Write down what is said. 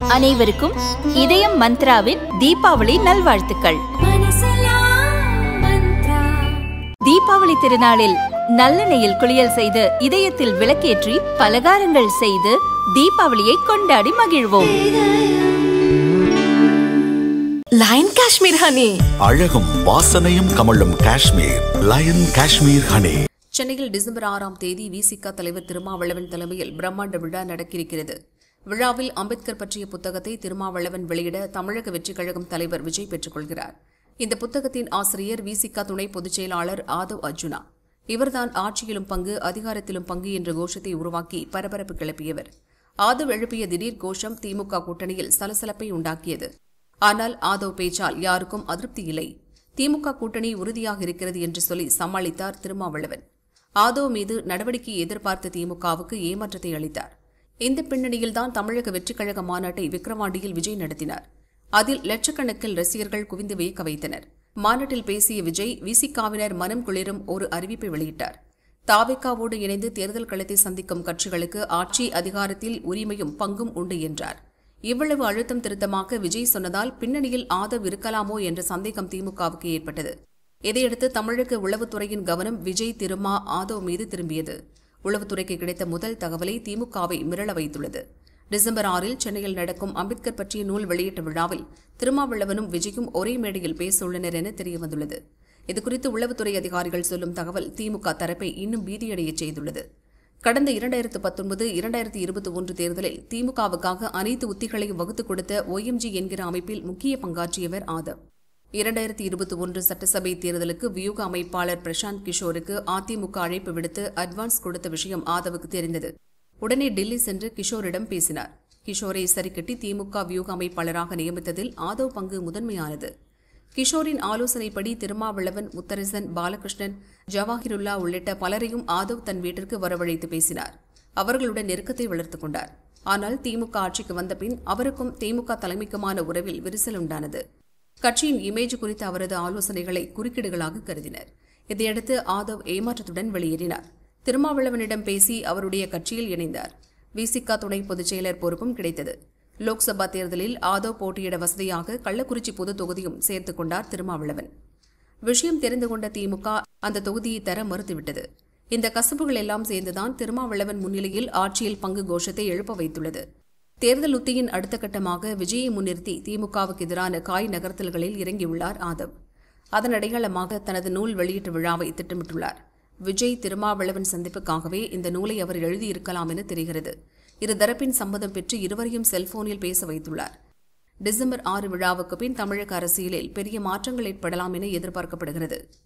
அனைவருக்கும் இதயம் மந்த்ராவின் தீபாவளி நல்வாழ்த்துக்கள். தீபாவளி திருநாளில் நல்லெண்ணெயில் குளியல் செய்து இதயத்தில் விளக்கேற்றி பலகாரங்கள் செய்து தீபாவளியை கொண்டாடி மகிழ்வோம். லயன் காஷ்மீர் ஹனி, அழகும் வாசனையும் கமழும் காஷ்மீர் லயன் காஷ்மீர் ஹனி. சென்னையில் டிசம்பர் 6ஆம் தேதி VCK தலைவர் திருமாவளவன் தலைமையில் பிரம்மாண்ட விழா நடக்கிறது. விழாவில் அம்பேத்கர் பற்றிய புத்தகத்தை திருமாவளவன் வெளியிட தமிழக வெற்றிக் கழகம் தலைவர் விஜய் பெற்றுக் கொள்கிறார். இந்த புத்தகத்தின் ஆசிரியர் VCK துணை பொதுச் செயலாளர் ஆதவ் அர்ஜுனா. இவர்தான் ஆட்சியிலும் பங்கு அதிகாரத்திலும் பங்கு என்ற கோஷத்தை உருவாக்கி பரபரப்பு கிளப்பியவர். ஆதவ் எழுப்பிய திடீர் கோஷம் திமுக கூட்டணியில் சலசலப்பை உண்டாக்கியது. ஆனால் ஆதவ் பேச்சால் யாருக்கும் அதிருப்தி இல்லை. திமுக கூட்டணி உறுதியாக இருக்கிறது என்று சொல்லி சமாளித்தார் திருமாவளவன். ஆதவ் மீது நடவடிக்கை எதிர்பார்த்த திமுகவுக்கு ஏமாற்றத்தை அளித்தார். இந்த பின்னணியில்தான் தமிழக வெற்றிக் கழக மாநாட்டை விக்கிரவாண்டியில் விஜய் நடத்தினார். அதில் லட்சக்கணக்கில் ரசிகர்கள் குவிந்து வியக்க வைத்தனர். மாநாட்டில் பேசிய விஜய் VCKவினர் மனம் குளிரும் ஒரு அறிவிப்பை வெளியிட்டார். TVKவோடு இணைந்து தேர்தல் களத்தை சந்திக்கும் கட்சிகளுக்கு ஆட்சி அதிகாரத்தில் உரிமையும் பங்கும் உண்டு என்றார். இவ்வளவு அழுத்தம் திருத்தமாக விஜய் சொன்னதால் பின்னணியில் ஆதவ் இருக்கலாமோ என்ற சந்தேகம் திமுகவுக்கு ஏற்பட்டது. இதையடுத்து தமிழக உளவுத்துறையின் கவனம் விஜய், திருமா, ஆதவ் மீது திரும்பியது. உளவுத்துறைக்கு கிடைத்த முதல் தகவலை திமுகவை மிரள வைத்துள்ளது. டிசம்பர் 6இல் சென்னையில் நடக்கும் அம்பேத்கர் பற்றிய நூல் வெளியீட்டு விழாவில் திருமாவளவனும் விஜயும் ஒரே மேடையில் பேச உள்ளனர் என தெரியவந்துள்ளது. இதுகுறித்து உளவுத்துறை அதிகாரிகள் சொல்லும் தகவல் திமுக தரப்பை இன்னும் பீதியடையச் செய்துள்ளது. கடந்த 2019-2021 தேர்தலில் திமுகவுக்காக அனைத்து உத்திகளையும் வகுத்துக் கொடுத்த OMG என்கிற அமைப்பில் முக்கிய பங்காற்றியவர் ஆதவ். 2021 சட்டசபை தேர்தலுக்கு வியூக அமைப்பாளர் பிரசாந்த் கிஷோருக்கு அதிமுக அழைப்பு விடுத்து அட்வான்ஸ் கொடுத்த விஷயம் ஆதவுக்கு தெரிந்தது. உடனே டெல்லி சென்று கிஷோரிடம் பேசினார். கிஷோரை சரிக்கட்டி திமுக வியூக அமைப்பாளராக நியமித்ததில் ஆதவ் பங்கு முதன்மையானது. கிஷோரின் ஆலோசனைப்படி திருமாவளவன், முத்தரசன், பாலகிருஷ்ணன், ஜவாஹிருல்லா உள்ளிட்ட பலரையும் ஆதவ் தன் வீட்டிற்கு வரவழைத்து பேசினார். அவர்களுடன் நெருக்கத்தை வளர்த்துக் கொண்டார். ஆனால் திமுக ஆட்சிக்கு வந்த பின் அவருக்கும் திமுக தலைமைக்குமான உறவில் விரிசல் உண்டானது. கட்சியின் இமேஜ் குறித்த அவரது ஆலோசனைகளை குறுக்கீடுகளாக கருதினர். இதையடுத்து ஆதவ் ஏமாற்றத்துடன் வெளியேறினார். திருமாவளவனிடம் பேசி அவருடைய கட்சியில் இணைந்தார். VCK துணை பொதுச் செயலர் பொறுப்பும் கிடைத்தது. லோக்சபா தேர்தலில் ஆதவ் போட்டியிட வசதியாக கள்ளக்குறிச்சி பொது தொகுதியும் சேர்த்துக் கொண்டார் திருமாவளவன். விஷயம் தெரிந்து கொண்ட திமுக அந்த தொகுதியை தர மறுத்துவிட்டது. இந்த கசப்புகள் எல்லாம் சேர்ந்துதான் திருமாவளவன் முன்னிலையில் ஆட்சியில் பங்கு கோஷத்தை எழுப்ப வைத்துள்ளது. தேர்தல் உத்தியின் அடுத்த கட்டமாக விஜயை முன்னிறுத்தி திமுகவுக்கு எதிரான காய் நகர்த்தல்களில் இறங்கியுள்ளார் ஆதவ். அதன் அடையாளமாக தனது நூல் வெளியீட்டு விழாவை திட்டமிட்டுள்ளார். விஜய் திருமாவளவன் சந்திப்புக்காகவே இந்த நூலை அவர் எழுதியிருக்கலாம் என தெரிகிறது. இருதரப்பின் சம்மதம் பெற்று இருவரையும் செல்போனில் பேச வைத்துள்ளார். டிசம்பர் 6 விழாவுக்கு பின் தமிழக அரசியலில் பெரிய மாற்றங்கள் ஏற்படலாம் என எதிர்பார்க்கப்படுகிறது.